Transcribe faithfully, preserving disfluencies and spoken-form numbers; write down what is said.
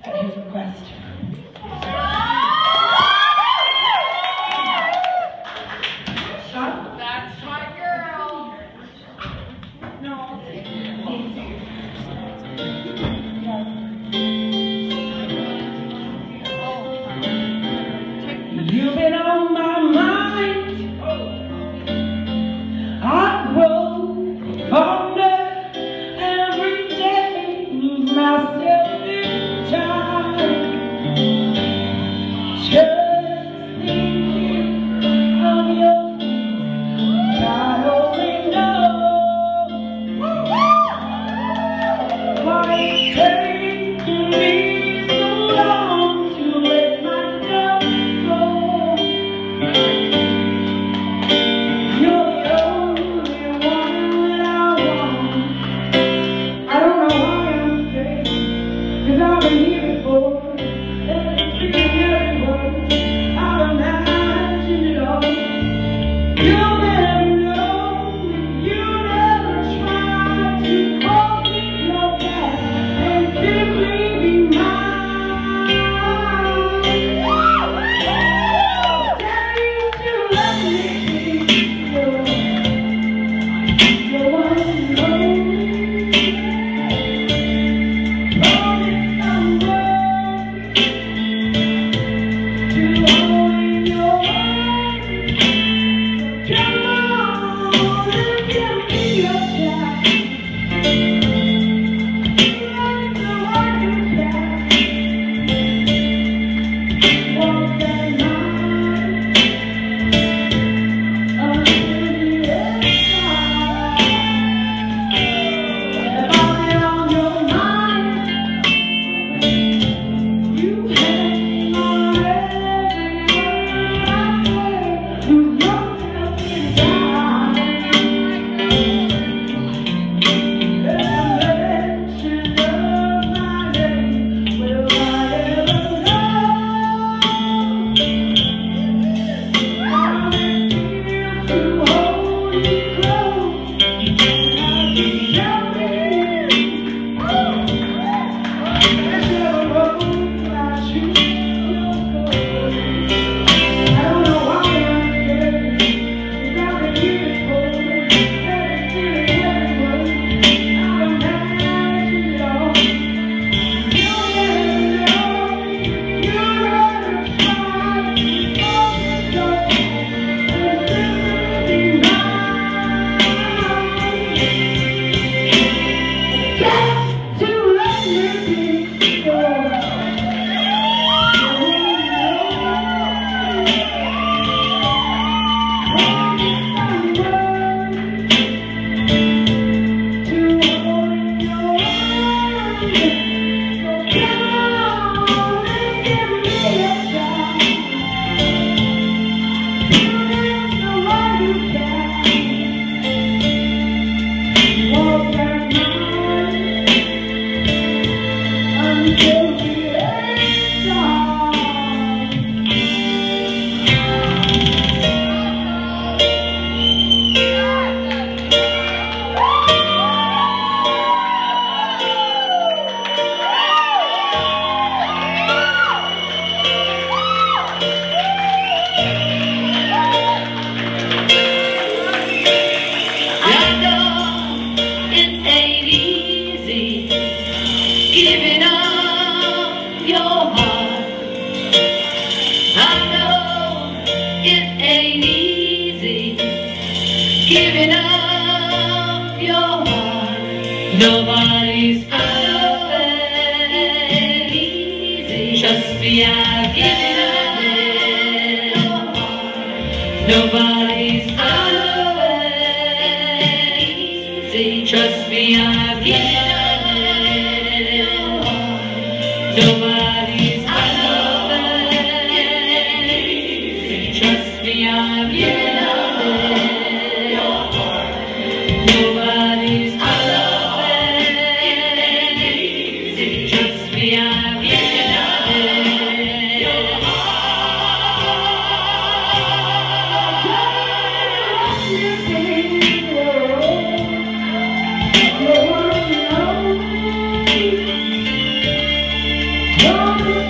his request. Sean? That's my girl. No. You've been on my mind. I grow fonder every day, lose myself in time. Just thinking of your face, God only knows why it's taking me so long to let myself go. You're the only one that I want. I don't know why I'm staying, 'cause I've been here before. Every every word, I've imagined it all. You'll never know, you never try to forget your past and simply be mine. Tell you to let me be yours. You're one and only. Promise I'm worth to hold your hand. Come on and give me your shot. Let the light shine. Walk that line until the end. If I've been on your mind, you hang on every word I say. Lose yourself inside. Every mention of my name, will I ever know? How it feels to hold you close. How you show me there's never road I choose to go. I don't know why I'm scared, 'cause I've been here before. Every city, every word, I've imagined it all. You'll never know, you never try to forget your past and simply be mine. Just to let me be yours. Until the end time. I know it ain't easy giving up your heart. I know it ain't easy giving up your heart. Nobody's out there easy. Trust me, I've given up your heart. Nobody's out there easy. Trust me, I've given up your heart. Nobody's out there easy. Trust me, I've given up your heart. Nobody's out there easy. Trust me, I've given up your heart. Love is